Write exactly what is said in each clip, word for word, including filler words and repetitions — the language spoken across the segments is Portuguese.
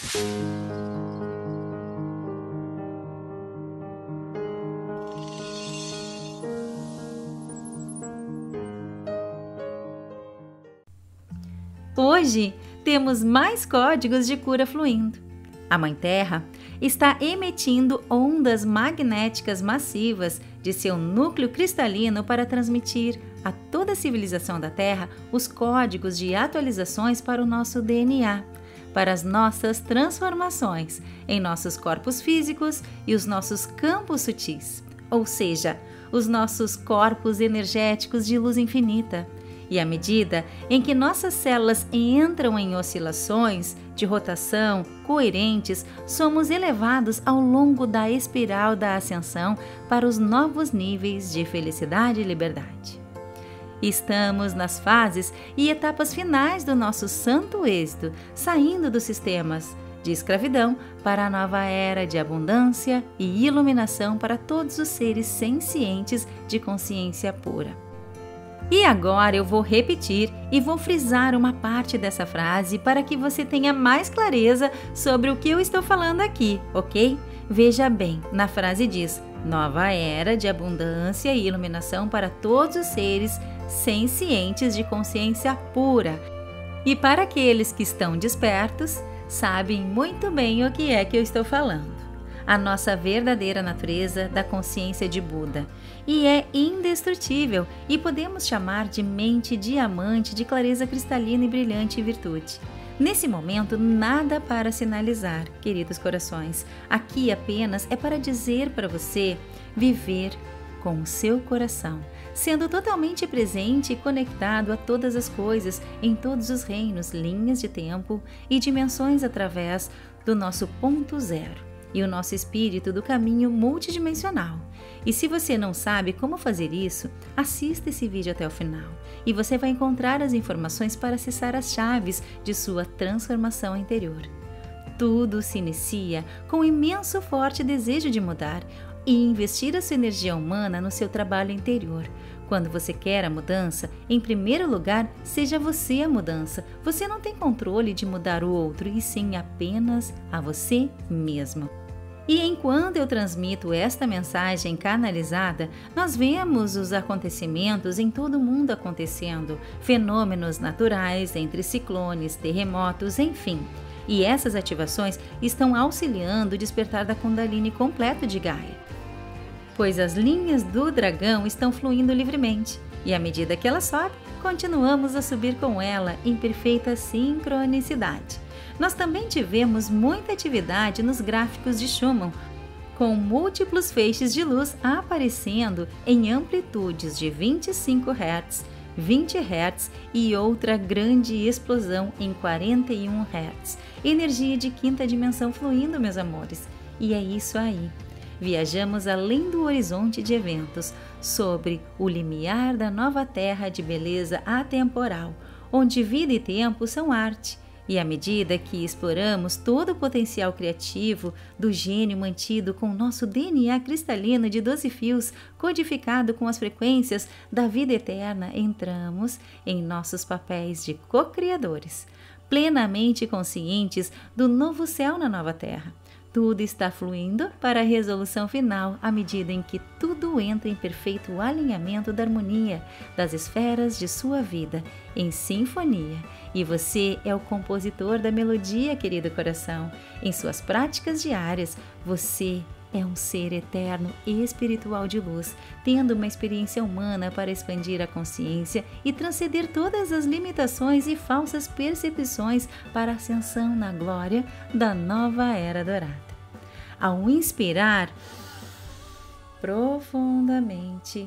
Hoje temos mais códigos de cura fluindo. A Mãe Terra está emitindo ondas magnéticas massivas de seu núcleo cristalino para transmitir a toda a civilização da Terra os códigos de atualizações para o nosso D N A, para as nossas transformações em nossos corpos físicos e os nossos campos sutis, ou seja, os nossos corpos energéticos de luz infinita. E à medida em que nossas células entram em oscilações de rotação coerentes, somos elevados ao longo da espiral da ascensão para os novos níveis de felicidade e liberdade. Estamos nas fases e etapas finais do nosso santo êxito, saindo dos sistemas de escravidão para a nova era de abundância e iluminação para todos os seres sencientes de consciência pura. E agora eu vou repetir e vou frisar uma parte dessa frase para que você tenha mais clareza sobre o que eu estou falando aqui, ok? Veja bem, na frase diz: nova era de abundância e iluminação para todos os seres sencientes de consciência pura. E para aqueles que estão despertos, sabem muito bem o que é que eu estou falando. A nossa verdadeira natureza da consciência de Buda, e é indestrutível e podemos chamar de mente diamante de clareza cristalina e brilhante virtude. Nesse momento, nada para sinalizar, queridos corações. Aqui apenas é para dizer para você viver com o seu coração, sendo totalmente presente e conectado a todas as coisas, em todos os reinos, linhas de tempo e dimensões através do nosso ponto zero e o nosso espírito do caminho multidimensional. E se você não sabe como fazer isso, assista esse vídeo até o final e você vai encontrar as informações para acessar as chaves de sua transformação interior. Tudo se inicia com um imenso forte desejo de mudar e investir a sua energia humana no seu trabalho interior. Quando você quer a mudança, em primeiro lugar, seja você a mudança. Você não tem controle de mudar o outro, e sim apenas a você mesmo. E enquanto eu transmito esta mensagem canalizada, nós vemos os acontecimentos em todo o mundo acontecendo, fenômenos naturais, entre ciclones, terremotos, enfim. E essas ativações estão auxiliando o despertar da Kundalini completo de Gaia, pois as linhas do dragão estão fluindo livremente, e à medida que ela sobe, continuamos a subir com ela em perfeita sincronicidade. Nós também tivemos muita atividade nos gráficos de Schumann, com múltiplos feixes de luz aparecendo em amplitudes de vinte e cinco hertz, vinte hertz e outra grande explosão em quarenta e um hertz. Energia de quinta dimensão fluindo, meus amores. E é isso aí. Viajamos além do horizonte de eventos, sobre o limiar da nova terra de beleza atemporal, onde vida e tempo são arte. E à medida que exploramos todo o potencial criativo do gênio mantido com nosso D N A cristalino de doze fios, codificado com as frequências da vida eterna, entramos em nossos papéis de co-criadores, plenamente conscientes do novo céu na nova terra. Tudo está fluindo para a resolução final à medida em que tudo entra em perfeito alinhamento da harmonia das esferas de sua vida, em sinfonia. E você é o compositor da melodia, querido coração. Em suas práticas diárias, você é um ser eterno e espiritual de luz, tendo uma experiência humana para expandir a consciência e transcender todas as limitações e falsas percepções para a ascensão na glória da nova era dourada. Ao inspirar profundamente,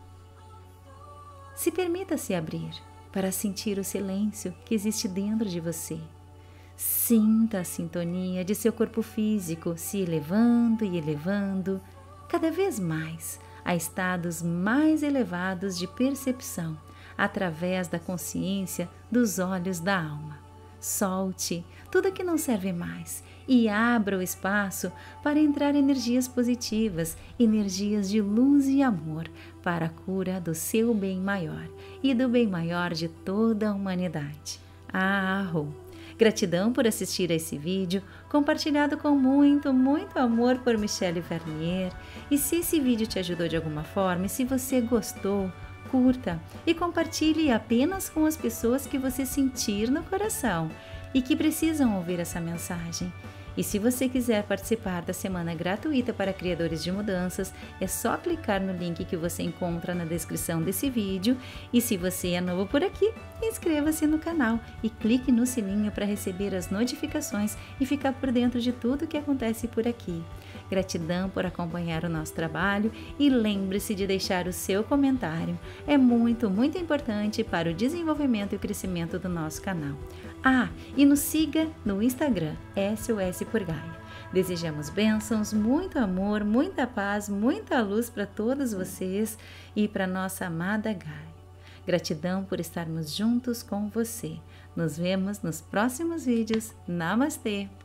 se permita se abrir para sentir o silêncio que existe dentro de você. Sinta a sintonia de seu corpo físico se elevando e elevando cada vez mais a estados mais elevados de percepção através da consciência dos olhos da alma. Solte tudo que não serve mais e abra o espaço para entrar energias positivas, energias de luz e amor para a cura do seu bem maior e do bem maior de toda a humanidade. Arro! Gratidão por assistir a esse vídeo, compartilhado com muito, muito amor por Michele Vernier. E se esse vídeo te ajudou de alguma forma, e se você gostou, curta e compartilhe apenas com as pessoas que você sentir no coração e que precisam ouvir essa mensagem. E se você quiser participar da semana gratuita para criadores de mudanças, é só clicar no link que você encontra na descrição desse vídeo. E se você é novo por aqui, inscreva-se no canal e clique no sininho para receber as notificações e ficar por dentro de tudo que acontece por aqui. Gratidão por acompanhar o nosso trabalho e lembre-se de deixar o seu comentário. É muito, muito importante para o desenvolvimento e o crescimento do nosso canal. Ah, e nos siga no Instagram, S O S por Gaia. Desejamos bênçãos, muito amor, muita paz, muita luz para todos vocês e para nossa amada Gaia. Gratidão por estarmos juntos com você. Nos vemos nos próximos vídeos. Namastê!